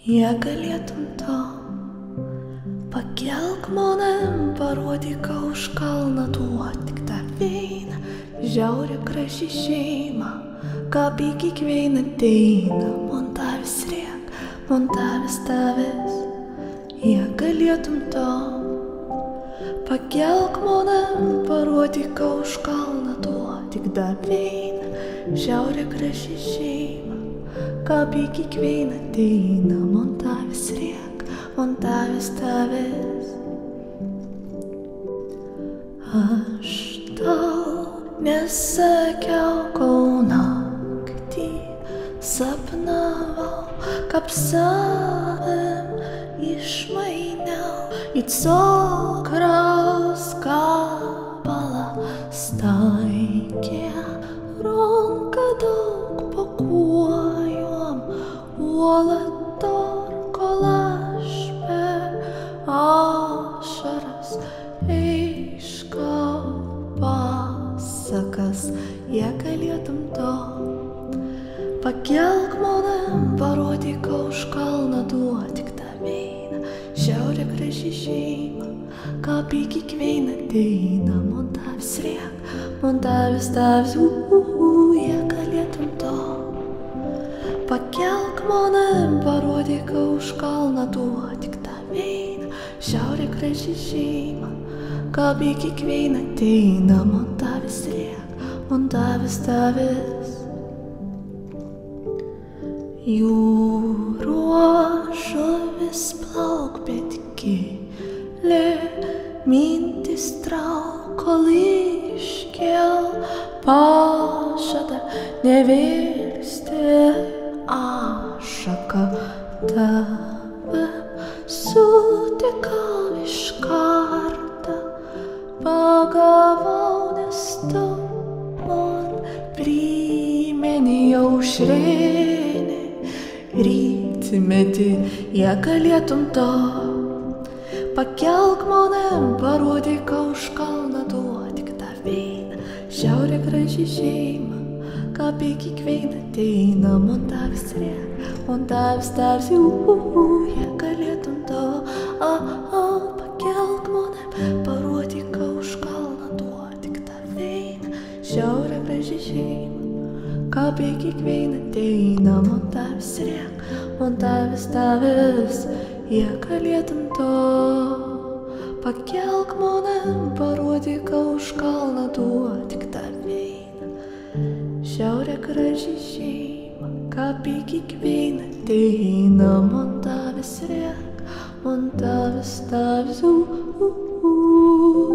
Jei galėtum to, pakelk mane, parodyk už kalną, duok tik tą vieną žiaurią graži šeimą, kaip į kiekvieną dieną, man tavęs riek, man tavęs tavęs. Jei galėtum to, pakelk mane, parodyk už kalną, duok tik tą vieną žiaurią graži šeimą, kaip į kiekvieną dieną, man tavęs riek, man tavęs tavęs. Aš tau nesakiau, kol naktį sapnavau, kaip savim išmainiau į cukraus gabalą staigę, ranką daug pakuojom, uolą kol aš per ašaras iškau pasakas. Jei galėtum to, pakelk mane, parodyk už kalną, duok tik tą vieną žiaurią graži šeimą, kaip į kiekvieną dieną, man tavęs riek, man tavęs tavęs. Jei galėtum to, pakelk mane, parodyk už kalną, duok tik tą vieną žiaurią graži šeimą, kaip į kiekvieną dieną, man tavęs riek, man tavęs tavęs. Jūros žuvis plauk, bet gilė mintis trauk, kol iškel pažada nevirsti ašaką. Tave sutikau iš karto, pagavau, nes tu man primeni aušrinį rytmetį. Jei galėtum to, pakelk mane, parodyk už kalną, duok tik tą vieną žiaurią graži šeimą, kaip į kiekvieną dieną, man tavęs riek, man tavęs tavęs. Jei galėtum to, pakelk mane, parodyk už kalną, duok tik tą vieną žiaurią graži šeimą, kaip į kiekvieną dieną, man tavęs riek, man tavęs tavęs. Jei galėtum to, pakelk mane, parodyk už kalną, duok tik tą vieną žiaurią graži šeimą, kaip į kiekvieną dieną, man tavęs riek, man tavęs tavęs.